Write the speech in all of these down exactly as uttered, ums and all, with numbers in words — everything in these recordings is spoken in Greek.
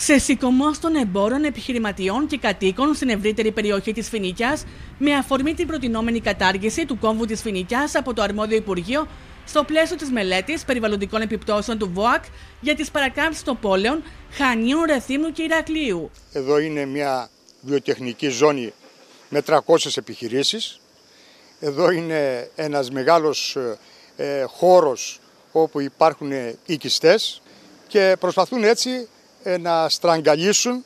Ξεσηκωμός των εμπόρων, επιχειρηματιών και κατοίκων στην ευρύτερη περιοχή της Φοινικιάς με αφορμή την προτινόμενη κατάργηση του κόμβου της Φοινικιάς από το αρμόδιο Υπουργείο στο πλαίσιο της μελέτης περιβαλλοντικών επιπτώσεων του ΒΟΑΚ για τις παρακάμψεις των πόλεων Χανίων, Ρεθύμνου και Ηρακλείου. Εδώ είναι μια βιοτεχνική ζώνη με τριακόσιες επιχειρήσεις. Εδώ είναι ένας μεγάλος ε, χώρος όπου υπάρχουν οικιστές και προσπαθούν έτσι ε, να στραγγαλίσουν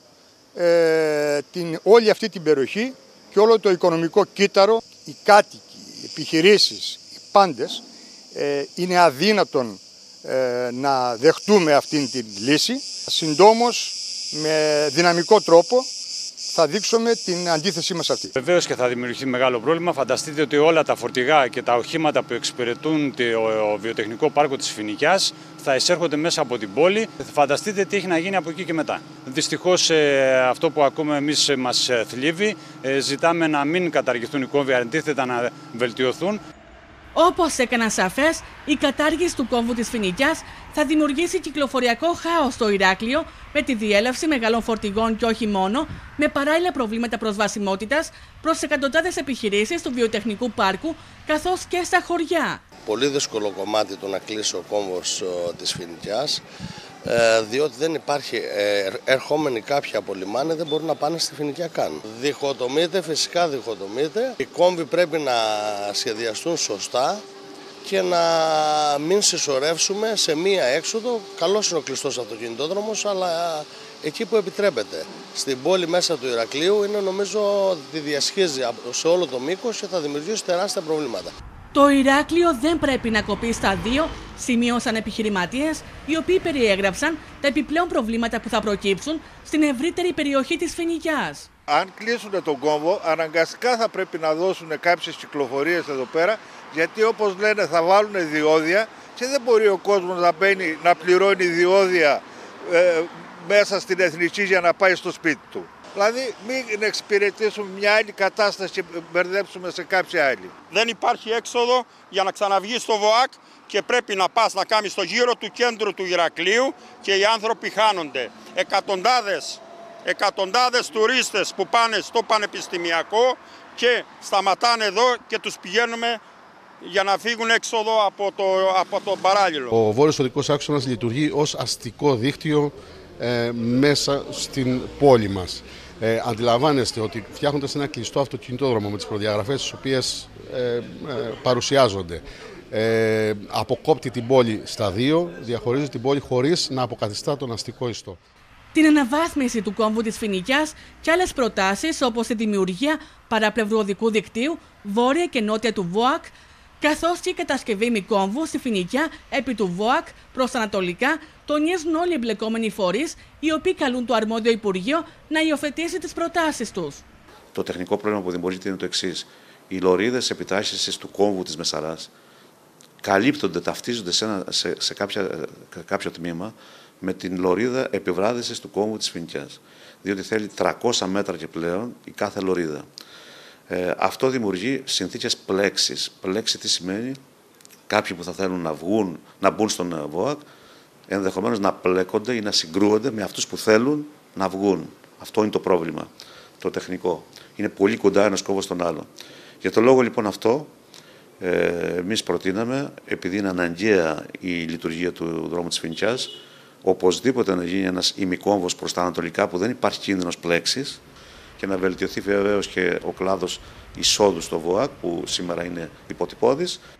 ε, την, όλη αυτή την περιοχή και όλο το οικονομικό κύτταρο. Οι κάτοικοι, οι επιχειρήσεις, οι πάντες ε, είναι αδύνατον ε, να δεχτούμε αυτήν την λύση. Συντόμως, με δυναμικό τρόπο, θα δείξουμε την αντίθεσή μας αυτή. Βεβαίως και θα δημιουργηθεί μεγάλο πρόβλημα. Φανταστείτε ότι όλα τα φορτηγά και τα οχήματα που εξυπηρετούν το βιοτεχνικό πάρκο της Φοινικιάς θα εισέρχονται μέσα από την πόλη. Φανταστείτε τι έχει να γίνει από εκεί και μετά. Δυστυχώς αυτό που ακούμε εμείς μας θλίβει. Ζητάμε να μην καταργηθούν οι κόμβοι, αντίθετα να βελτιωθούν. Όπως έκαναν σαφές, η κατάργηση του κόμβου της Φοινικιάς θα δημιουργήσει κυκλοφοριακό χάος στο Ηράκλειο με τη διέλευση μεγάλων φορτηγών και όχι μόνο, με παράλληλα προβλήματα προσβασιμότητας προς εκατοντάδες επιχειρήσεις του βιοτεχνικού πάρκου καθώς και στα χωριά. Πολύ δύσκολο κομμάτι το να κλείσει ο κόμβος της Φοινικιάς, διότι δεν υπάρχει, ερχόμενοι κάποιοι από λιμάνι δεν μπορούν να πάνε στη Φοινικιά καν. Διχοτομείται, φυσικά διχοτομείται. Οι κόμβοι πρέπει να σχεδιαστούν σωστά και να μην συσσωρεύσουμε σε μία έξοδο. Καλώς είναι ο κλειστός αυτοκινητόδρομος, αλλά εκεί που επιτρέπεται. Στην πόλη μέσα του Ηρακλείου είναι, νομίζω ότι διασχίζει σε όλο το μήκος και θα δημιουργήσει τεράστια προβλήματα. Το Ηράκλειο δεν πρέπει να κοπεί στα δύο, σημείωσαν επιχειρηματίες, οι οποίοι περιέγραψαν τα επιπλέον προβλήματα που θα προκύψουν στην ευρύτερη περιοχή της Φοινικιάς. Αν κλείσουν τον κόμβο, αναγκαστικά θα πρέπει να δώσουν κάποιες κυκλοφορίες εδώ πέρα, γιατί όπως λένε θα βάλουν διόδια και δεν μπορεί ο κόσμος να, μπαίνει, να πληρώνει διόδια ε, μέσα στην Εθνική για να πάει στο σπίτι του. Δηλαδή μην εξυπηρετήσουμε μια άλλη κατάσταση και μπερδέψουμε σε κάποια άλλη. Δεν υπάρχει έξοδο για να ξαναβγεί στο ΒΟΑΚ και πρέπει να πας να κάνεις το γύρο του κέντρου του Ηρακλείου και οι άνθρωποι χάνονται. Εκατοντάδες, εκατοντάδες τουρίστες που πάνε στο Πανεπιστημιακό και σταματάνε εδώ και τους πηγαίνουμε για να φύγουν έξοδο από το, από το παράλληλο. Ο Βόρειος Οδικός Άξονας λειτουργεί ως αστικό δίκτυο ε, μέσα στην πόλη μας. Ε, αντιλαμβάνεστε ότι φτιάχνοντας ένα κλειστό αυτοκινητόδρομο με τις προδιαγραφές τις οποίες ε, ε, παρουσιάζονται, ε, αποκόπτει την πόλη στα δύο, διαχωρίζει την πόλη χωρίς να αποκαθιστά τον αστικό ιστό. Την αναβάθμιση του κόμβου της Φοινικιάς και άλλες προτάσεις όπως η δημιουργία παράπλευρου οδικού δικτύου βόρεια και νότια του ΒΟΑΚ, καθώς και η κατασκευή μικόμβου στη Φοινικιά επί του ΒΟΑΚ προς ανατολικά, τονίζουν όλοι οι εμπλεκόμενοι φορείς, οι οποίοι καλούν το αρμόδιο Υπουργείο να υιοθετήσει τις προτάσεις τους. Το τεχνικό πρόβλημα που δημιουργείται είναι το εξής. Οι λωρίδες επιτάχυνσης του κόμβου της Μεσαράς καλύπτονται, ταυτίζονται σε, ένα, σε, σε κάποια, κάποιο τμήμα με την λωρίδα επιβράδυσης του κόμβου της Φοινικιάς. Διότι θέλει τριακόσια μέτρα και πλέον η κάθε λωρίδα. Ε, αυτό δημιουργεί συνθήκες πλέξης. Πλέξη τι σημαίνει? Κάποιοι που θα θέλουν να, βγουν, να μπουν στον ΒΟΑΚ ενδεχομένως να πλέκονται ή να συγκρούονται με αυτούς που θέλουν να βγουν. Αυτό είναι το πρόβλημα, το τεχνικό. Είναι πολύ κοντά ένας κόμβος στον άλλο. Για το λόγο λοιπόν αυτό, ε, εμείς προτείναμε, επειδή είναι αναγκαία η λειτουργία του δρόμου της Φοινικιάς, οπωσδήποτε να γίνει ένας ημικόμβος προς τα ανατολικά που δεν υπάρχει κίνδυνος πλέξης και να βελτιωθεί βεβαίως και ο κλάδος εισόδου στο ΒΟΑΚ που σήμερα είναι υποτυπώδης.